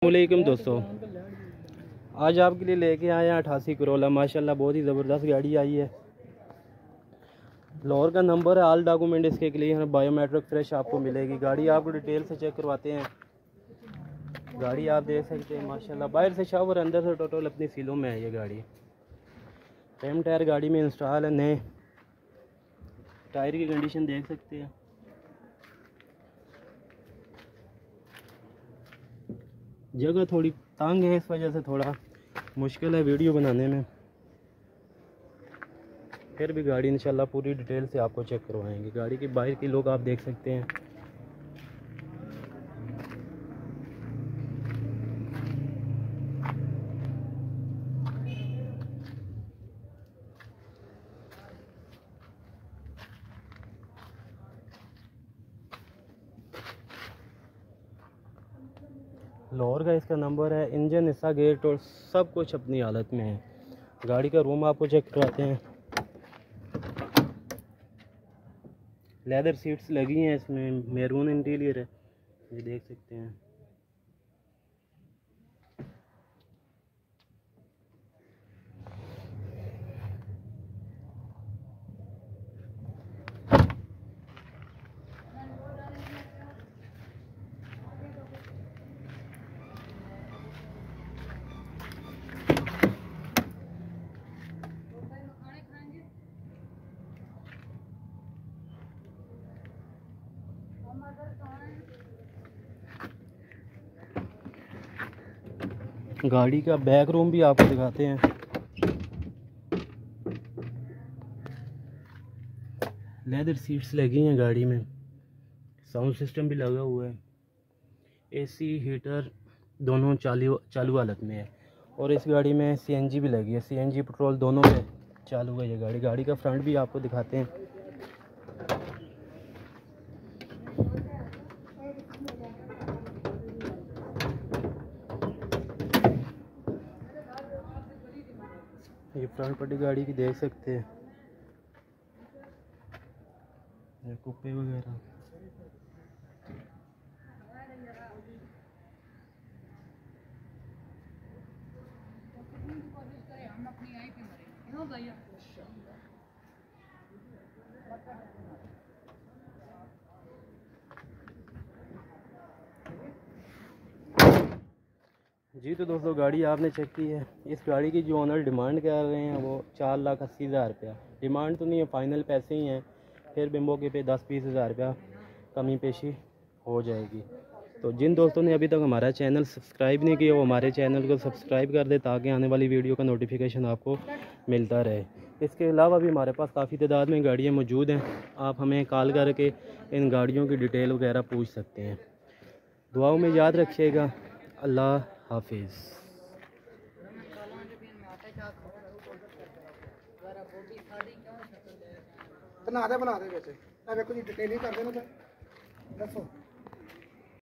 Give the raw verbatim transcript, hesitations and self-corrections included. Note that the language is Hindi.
अस्सलामुअलैकुम दोस्तों, आज आपके लिए लेके आए हैं अठासी करोला। माशाल्लाह बहुत ही ज़बरदस्त गाड़ी आई है। लाहौर का नंबर है, ऑल डॉक्यूमेंट इसके क्लियर है, बायोमेट्रिक फ्रेश आपको मिलेगी। गाड़ी आपको डिटेल से चेक करवाते हैं। गाड़ी आप देख सकते हैं माशाल्लाह, बाहर से शावर, अंदर से टोटल अपनी सीलों में है ये गाड़ी। फ्रेम टायर गाड़ी में इंस्टॉल है, नए टायर की कंडीशन देख सकते हैं। जगह थोड़ी तंग है, इस वजह से थोड़ा मुश्किल है वीडियो बनाने में, फिर भी गाड़ी इंशाल्लाह पूरी डिटेल से आपको चेक करवाएंगे। गाड़ी की बाहर की लुक आप देख सकते हैं। लाहौर का इसका नंबर है। इंजन, हिस्सा, गेट और सब कुछ अपनी हालत में है। गाड़ी का रूम आपको चेक करवाते हैं। लेदर सीट्स लगी हैं इसमें, मैरून इंटीरियर है, ये देख सकते हैं। गाड़ी का बैक रूम भी आपको दिखाते हैं। लेदर सीट्स लगी हैं गाड़ी में, साउंड सिस्टम भी लगा हुआ है, एसी हीटर दोनों चालू चालू हालत में है। और इस गाड़ी में सीएनजी भी लगी है, सीएनजी पेट्रोल दोनों पे चालू है ये गाड़ी। गाड़ी का फ्रंट भी आपको दिखाते हैं। ये फ्रंट पट्टी गाड़ी की देख सकते हैं, ये कुप्पे वगैरह। जी तो दोस्तों, गाड़ी आपने चेक की है। इस गाड़ी की जो ऑनर डिमांड कर रहे हैं वो चार लाख अस्सी हज़ार रुपया। डिमांड तो नहीं है, फ़ाइनल पैसे ही हैं, फिर भी मौके पे दस बीस हज़ार रुपया कमी पेशी हो जाएगी। तो जिन दोस्तों ने अभी तक हमारा चैनल सब्सक्राइब नहीं किया वो हमारे चैनल को सब्सक्राइब कर दे, ताकि आने वाली वीडियो का नोटिफिकेशन आपको मिलता रहे। इसके अलावा भी हमारे पास काफ़ी तादाद में गाड़ियाँ मौजूद हैं। आप हमें कॉल करके इन गाड़ियों की डिटेल वगैरह पूछ सकते हैं। दुआओं में याद रखिएगा। अल्लाह हाफिज़। बना दे बना दे वैसे, मैं कुछ डिटेल ही कर देना। दसो